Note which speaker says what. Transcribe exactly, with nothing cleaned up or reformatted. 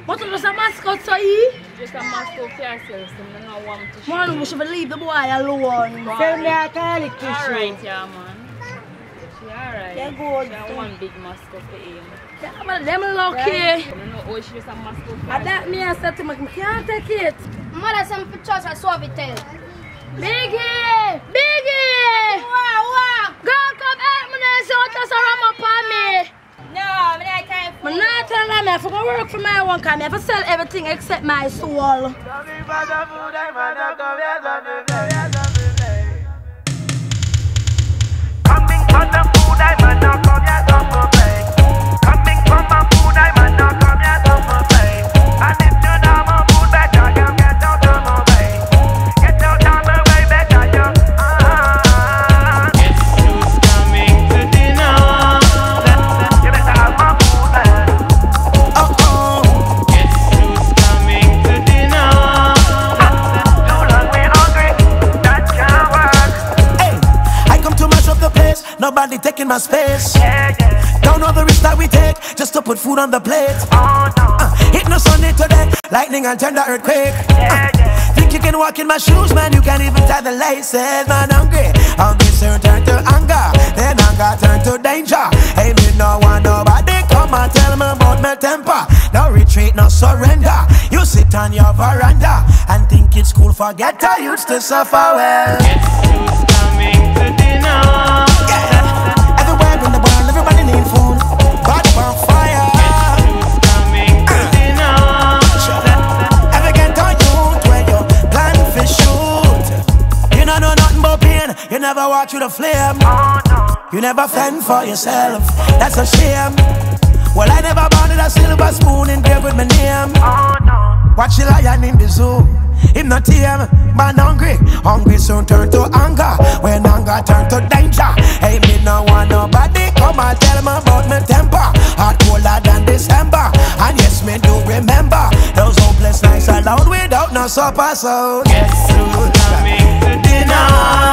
Speaker 1: What is a mascot, so he?
Speaker 2: Just a mascot for yourself, so I don't want to show.
Speaker 1: Man, we should leave the boy alone.
Speaker 3: Tell me I call it
Speaker 2: Alright, yeah, man. She alright.
Speaker 1: Yeah, good.
Speaker 2: She have one big mascot for him.
Speaker 1: Yeah, man, them lucky.
Speaker 2: I don't know how she just a mascot for
Speaker 1: And that me I said to him, I can't take it.
Speaker 4: Mother sent pictures I saw it tell.
Speaker 1: Biggie! Biggie!
Speaker 4: Wow, wow.
Speaker 1: Girl, come help me now, so just a ram up on me.
Speaker 4: No, I mean I can't.
Speaker 1: I'm not telling them I have to go work for my one car. I have to sell everything except my soul.
Speaker 5: Coming from the food, I might not come here to play. Coming from my food, I might not come here to play. And if you know my food better, you get out of my way. Get out of my way better, you. Ah.
Speaker 6: Guess who's coming to dinner?
Speaker 5: You better have my food, man.
Speaker 6: Oh oh. Guess who's coming to dinner?
Speaker 5: Too long we hungry, that can't work.
Speaker 7: Hey, I come to mash up the place. Nobody taking my space.
Speaker 5: Yeah, yeah.
Speaker 7: Don't know the risk that we take just to put food on the plate.
Speaker 5: Oh no.
Speaker 7: Uh, hit no Sunday today, lightning and tender earthquake.
Speaker 5: Yeah, yeah.
Speaker 7: Think you can walk in my shoes, man? You can't even tie the laces, man. Hungry, hungry soon turn to anger, then anger turn to danger. Hey, me no want nobody come and tell me about my temper. No retreat, no surrender. You sit on your veranda and think it's cool. Forget I used to suffer well.
Speaker 6: Guess who's coming to dinner?
Speaker 7: Yeah. Everywhere in the world, everybody need food. Body on fire.
Speaker 6: Who's coming to dinner?
Speaker 7: Ever get on youth where you plan for shoot? You don't know nothing but pain. You never walk through the flame.
Speaker 5: Oh no.
Speaker 7: You never fend for yourself. That's a shame. Well, I never wanted a silver spoon engraved with my name.
Speaker 5: Oh no.
Speaker 7: Watch the lion in the zoo. Him not tame, man hungry. Hungry soon turn to anger. When anger turn to danger. Hey, me no want nobody come and tell me about my temper. Hot colder than December. And yes, me do remember those hopeless nights alone without no supper. So
Speaker 6: Guess who's coming to dinner?